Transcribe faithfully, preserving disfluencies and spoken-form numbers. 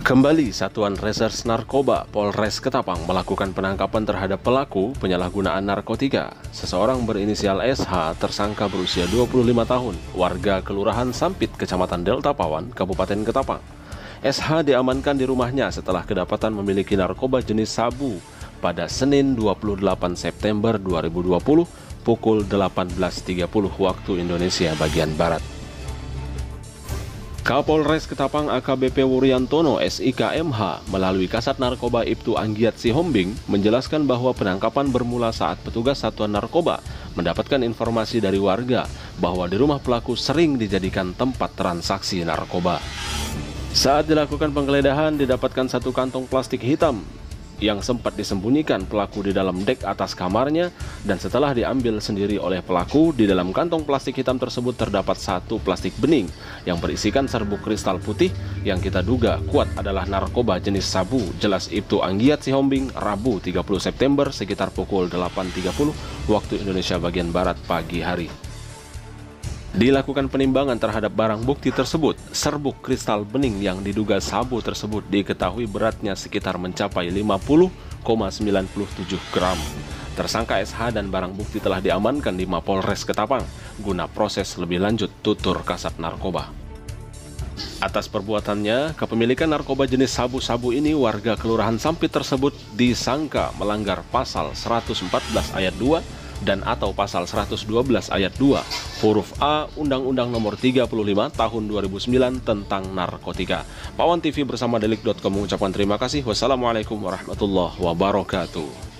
Kembali Satuan Reserse Narkoba Polres Ketapang melakukan penangkapan terhadap pelaku penyalahgunaan narkotika. Seseorang berinisial S H tersangka berusia dua puluh lima tahun, warga Kelurahan Sampit, Kecamatan Delta Pawan, Kabupaten Ketapang. S H diamankan di rumahnya setelah kedapatan memiliki narkoba jenis sabu pada Senin dua puluh delapan September dua ribu dua puluh pukul delapan belas tiga puluh waktu Indonesia bagian Barat. Kapolres Ketapang A K B P Wuryantono S I K M H melalui Kasat Narkoba Ibtu Anggiat Sihombing menjelaskan bahwa penangkapan bermula saat petugas Satuan Narkoba mendapatkan informasi dari warga bahwa di rumah pelaku sering dijadikan tempat transaksi narkoba. Saat dilakukan penggeledahan didapatkan satu kantong plastik hitam yang sempat disembunyikan pelaku di dalam dek atas kamarnya, dan setelah diambil sendiri oleh pelaku, di dalam kantong plastik hitam tersebut terdapat satu plastik bening yang berisikan serbuk kristal putih yang kita duga kuat adalah narkoba jenis sabu, jelas Ibtu Anggiat Sihombing Rabu tiga puluh September sekitar pukul delapan tiga puluh waktu Indonesia bagian Barat pagi hari. Dilakukan penimbangan terhadap barang bukti tersebut. Serbuk kristal bening yang diduga sabu tersebut diketahui beratnya sekitar mencapai lima puluh koma sembilan tujuh gram. Tersangka S H dan barang bukti telah diamankan di Mapolres Ketapang guna proses lebih lanjut tutur Kasat Narkoba. Atas perbuatannya, kepemilikan narkoba jenis sabu-sabu ini, warga Kelurahan Sampit tersebut disangka melanggar pasal seratus empat belas ayat dua dan atau pasal seratus dua belas ayat dua huruf A Undang-Undang Nomor tiga puluh lima Tahun dua ribu sembilan tentang narkotika. Pawan T V bersama Delik dot com mengucapkan terima kasih. Wassalamualaikum warahmatullahi wabarakatuh.